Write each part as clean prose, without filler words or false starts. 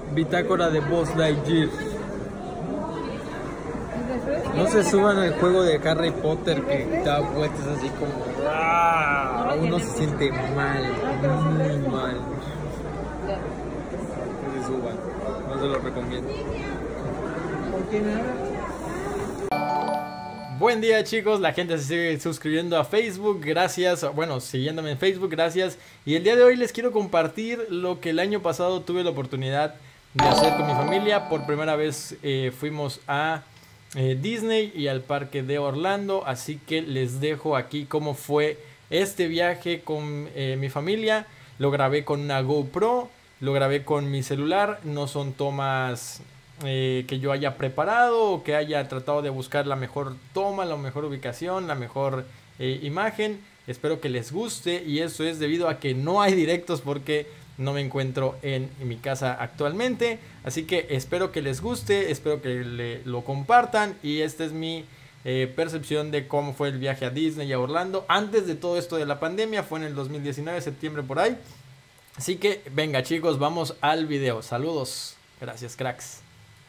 Bitácora de Buzz Lightyear. No se suban al juego de Harry Potter que da vueltas así como... Uno se siente mal, muy mal. No se suban, no se lo recomiendo. Buen día chicos, la gente se sigue suscribiendo a Facebook, gracias, bueno, siguiéndome en Facebook, gracias. Y el día de hoy les quiero compartir lo que el año pasado tuve la oportunidad de hacer con mi familia. Por primera vez fuimos a Disney y al parque de Orlando, así que les dejo aquí cómo fue este viaje con mi familia. Lo grabé con una GoPro, lo grabé con mi celular, no son tomas que yo haya preparado o que haya tratado de buscar la mejor toma, la mejor ubicación, la mejor imagen. Espero que les guste, y eso es debido a que no hay directos porque no me encuentro en mi casa actualmente. Así que espero que les guste, espero que lo compartan, y esta es mi percepción de cómo fue el viaje a Disney y a Orlando antes de todo esto de la pandemia. Fue en el 2019, septiembre por ahí. Así que venga chicos, vamos al video. Saludos, gracias cracks.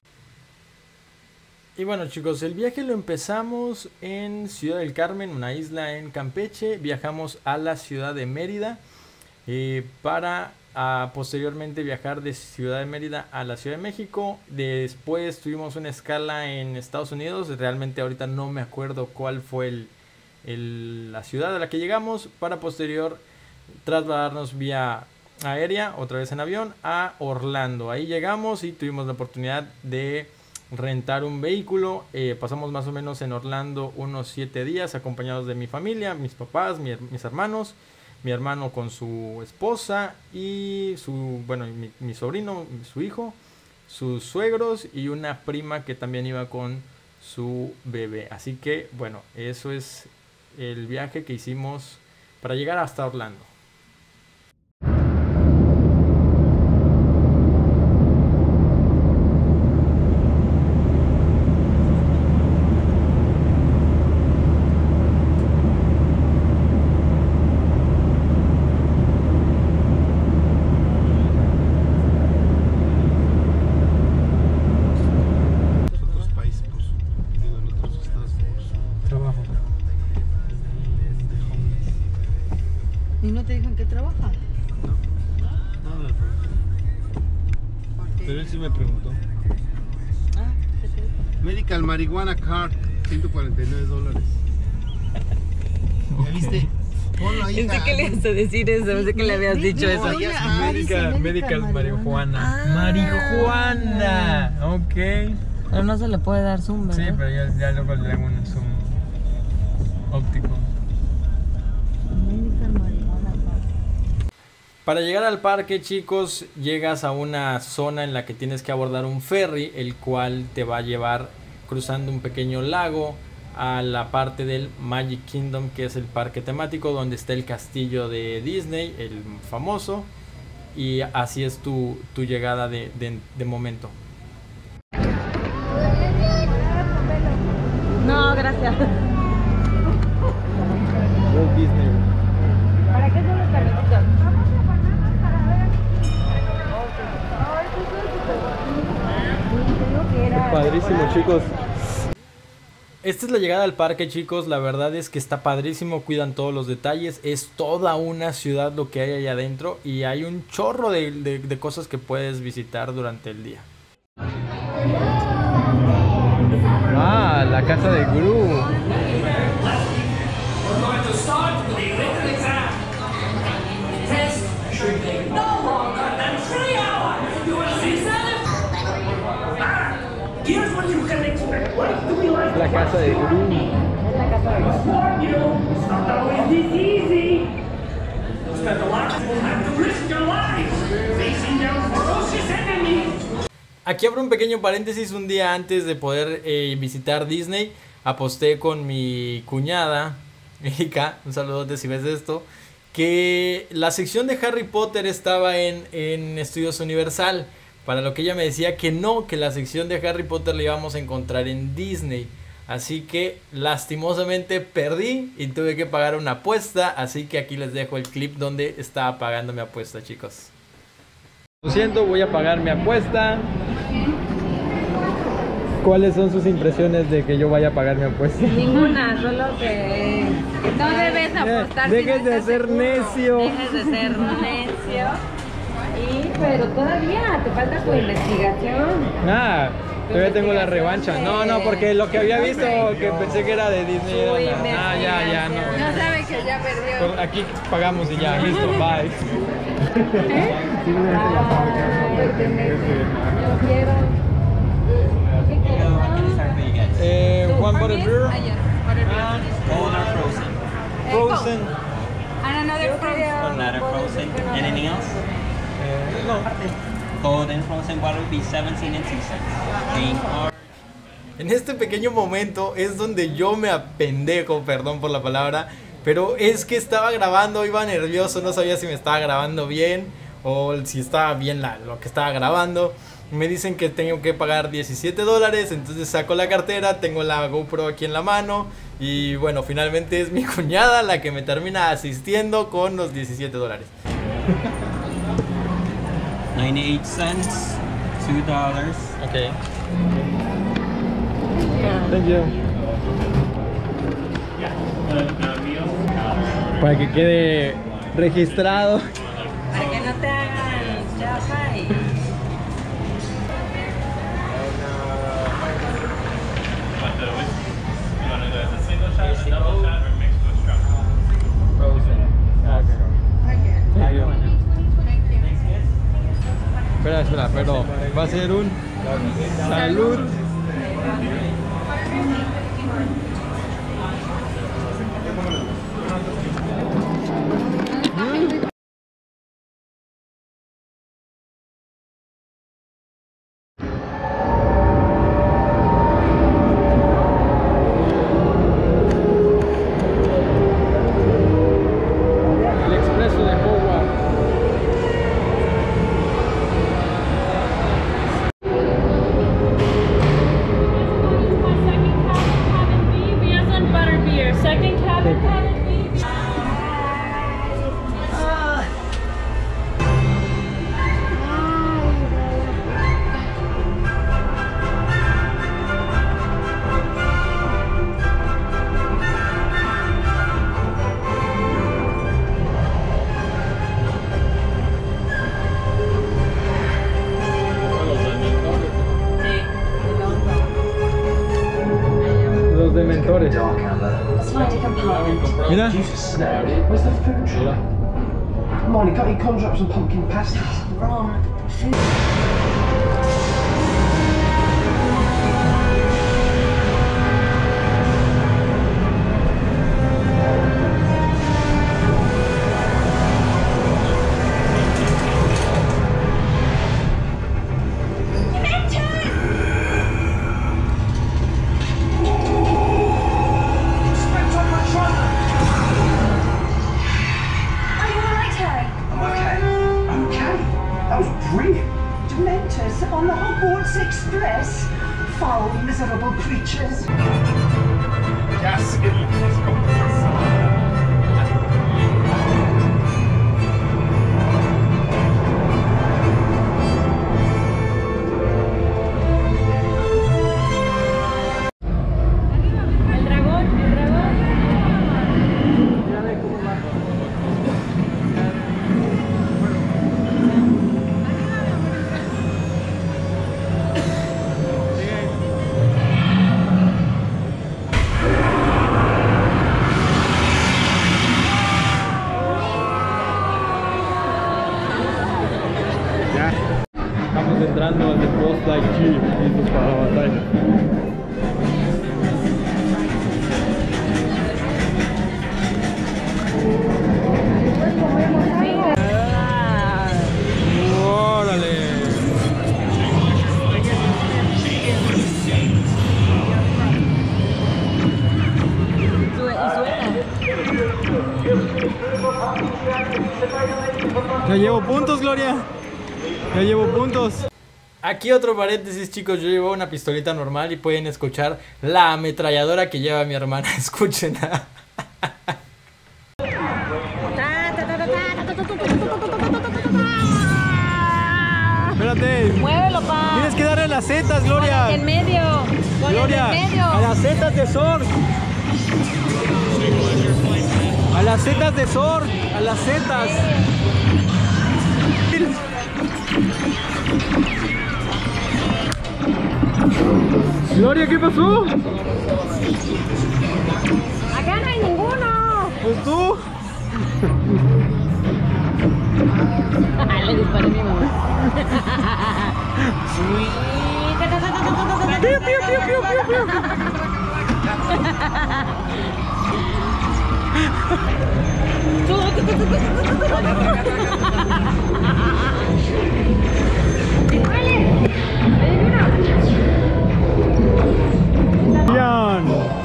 Y bueno chicos, el viaje lo empezamos en Ciudad del Carmen, una isla en Campeche. Viajamos a la ciudad de Mérida para posteriormente viajar de Ciudad de Mérida a la Ciudad de México. Después tuvimos una escala en Estados Unidos. Realmente ahorita no me acuerdo cuál fue la ciudad a la que llegamos, para posterior trasladarnos vía aérea, otra vez en avión, a Orlando. Ahí llegamos y tuvimos la oportunidad de rentar un vehículo. Pasamos más o menos en Orlando unos 7 días acompañados de mi familia, mis papás, mis hermanos, mi hermano con su esposa y mi sobrino, su hijo, sus suegros y una prima que también iba con su bebé. Así que bueno, eso es el viaje que hicimos para llegar hasta Orlando. ¿Y no te dijo en qué trabaja? No me preguntó. Pero él sí me preguntó. Ah, ¿qué te dijo? Medical Marijuana Card, $149. ¿Ya viste? Ponlo ahí. Pensé que le ibas a decir eso, pensé que le habías dicho eso. Medical marihuana. Marihuana, ok. Pero no se le puede dar zoom, ¿verdad? Sí, pero ya luego le hago un zoom óptico. Para llegar al parque, chicos, llegas a una zona en la que tienes que abordar un ferry, el cual te va a llevar cruzando un pequeño lago a la parte del Magic Kingdom, que es el parque temático donde está el castillo de Disney, el famoso, y así es tu llegada de momento. No, gracias. Walt Disney. ¿Para qué son los carritos? Padrísimo, chicos. Esta es la llegada al parque, chicos. La verdad es que está padrísimo, cuidan todos los detalles. Es toda una ciudad lo que hay allá adentro, y hay un chorro de cosas que puedes visitar durante el día. Ah, la casa de Gru. La casa de Gru. Aquí abro un pequeño paréntesis. Un día antes de poder visitar Disney, aposté con mi cuñada, Erika, un saludote si ves esto, que la sección de Harry Potter estaba en Estudios Universal. Para lo que ella me decía que no, que la sección de Harry Potter la íbamos a encontrar en Disney. Así que lastimosamente perdí y tuve que pagar una apuesta. Así que aquí les dejo el clip donde estaba pagando mi apuesta, chicos. Lo siento, voy a pagar mi apuesta. ¿Cuáles son sus impresiones de que yo vaya a pagar mi apuesta? Ninguna, solo que no debes apostar. Dejes de ser necio. Dejes de ser necio. Pero todavía te falta tu investigación. Ah, todavía tengo la revancha. No, porque lo que había visto que pensé que era de Disney. Ya, no. No sabe que ya perdió. Aquí pagamos y ya, listo, bye. Yo quiero. One bottle beer. Cold or frozen? Frozen. And another frozen. Another frozen. Anything else? No. Cold and frozen water would be 17 and 2 cents. Green or En este pequeño momento es donde yo me apendejo, perdón por la palabra, pero es que estaba grabando, iba nervioso, no sabía si me estaba grabando bien o si estaba bien lo que estaba grabando. Me dicen que tengo que pagar $17, entonces saco la cartera, tengo la GoPro aquí en la mano y bueno, finalmente es mi cuñada la que me termina asistiendo con los $17. 98 cents. $2. Ok. Thank you. Para que quede registrado. Para que no te hagan chafa y... Espera, pero va a ser un salud. El expreso de Hogwarts. Second cabin, cabin B. Los dementores. Mira. Where's the food truck? Come on, you got your conjure up some pumpkin pasties. On the Hogwarts Express, foul, miserable creatures. El dragón, el dragón. Estamos entrando al The Boss Lightyear, listos para la batalla. ¡Órale! Ya llevo puntos, Gloria. Ya llevo puntos. Aquí otro paréntesis, chicos. Yo llevo una pistolita normal y pueden escuchar la ametralladora que lleva mi hermana. Escuchen. papá. Tienes que darle a las setas, Gloria. En medio. Gloria, En medio. a las setas de Zorg. A las setas de Zorg. A las setas. Gloria, ¿qué pasó? Acá no hay ninguno. Pues tú. Le disparé a mi mamá. Piu, piu, piu, piu, piu, piu. Bien.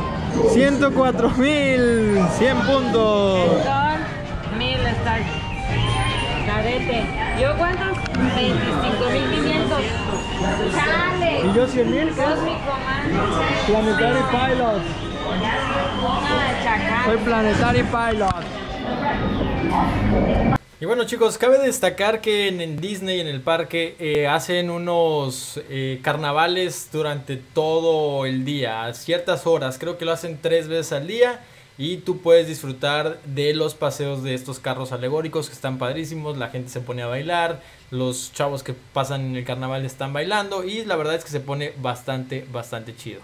104,100 puntos. Son 1000 stars. Cadete. ¿Yo cuántos? 25,500. ¡Chale! Y yo 100,000. Cósmico, man. Planetary Pilot. Ah, chacal. Soy Planetary Pilot. Y bueno, chicos, cabe destacar que en Disney, en el parque, hacen unos carnavales durante todo el día, a ciertas horas. Creo que lo hacen 3 veces al día. Y tú puedes disfrutar de los paseos de estos carros alegóricos que están padrísimos. La gente se pone a bailar. Los chavos que pasan en el carnaval están bailando. Y la verdad es que se pone bastante, bastante chido.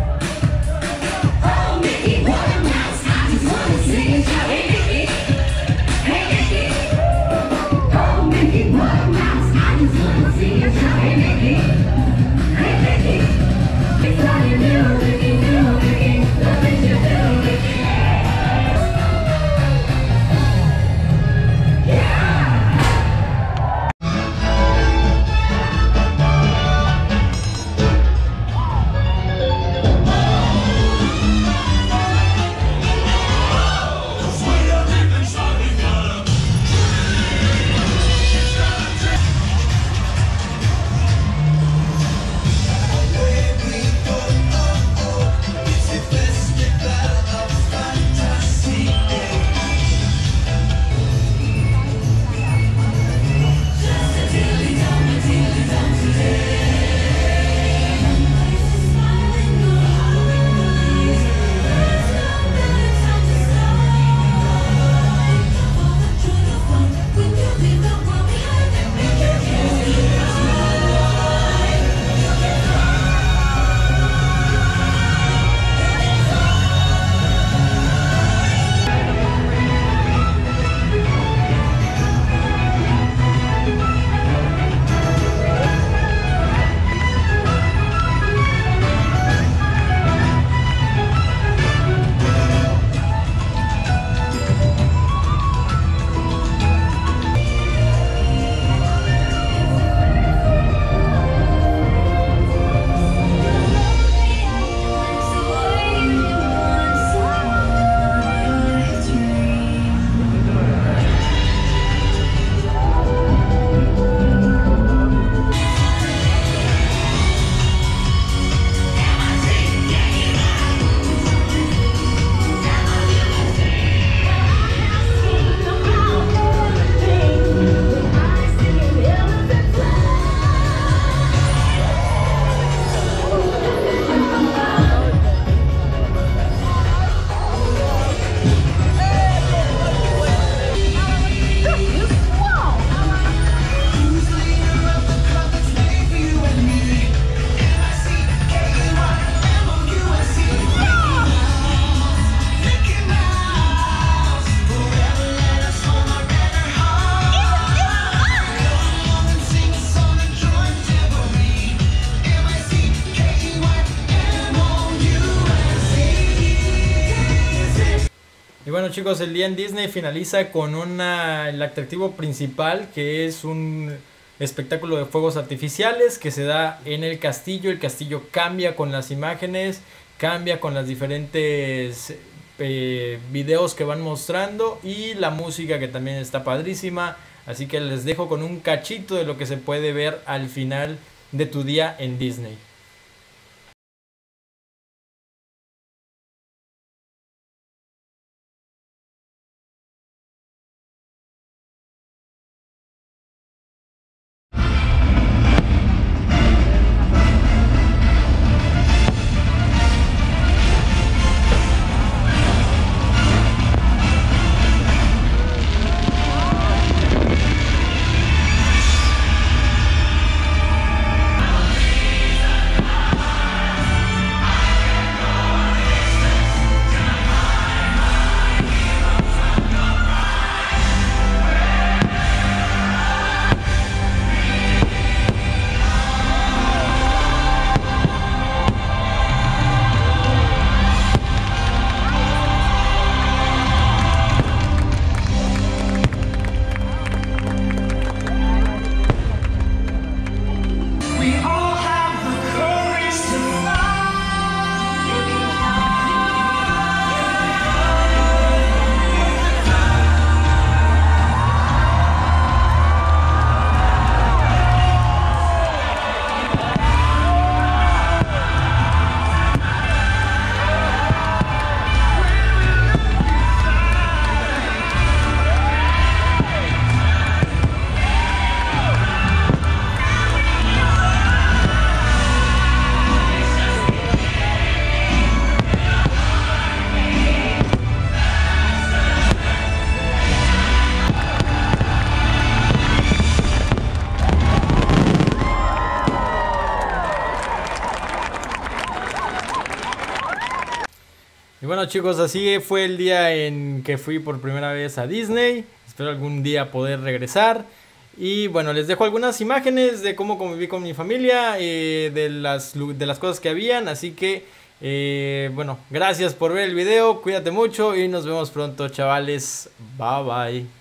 Bueno, chicos, el día en Disney finaliza con el atractivo principal, que es un espectáculo de fuegos artificiales que se da en el castillo. El castillo cambia con las imágenes, cambia con las diferentes videos que van mostrando, y la música, que también está padrísima. Así que les dejo con un cachito de lo que se puede ver al final de tu día en Disney. Y bueno, chicos, así fue el día en que fui por primera vez a Disney. Espero algún día poder regresar. Y bueno, les dejo algunas imágenes de cómo conviví con mi familia, de las cosas que habían. Así que, bueno, gracias por ver el video. Cuídate mucho y nos vemos pronto, chavales. Bye bye.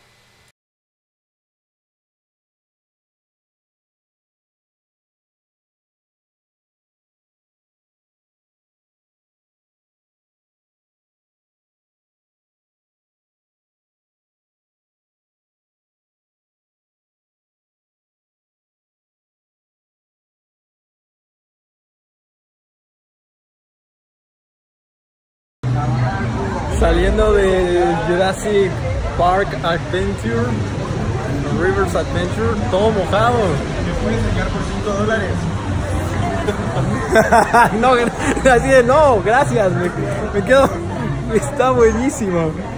Saliendo de Jurassic Park Adventure, Rivers Adventure, todo mojado. ¿Me puedes enseñar por $5? No, así de no, gracias, me quedo, está buenísimo.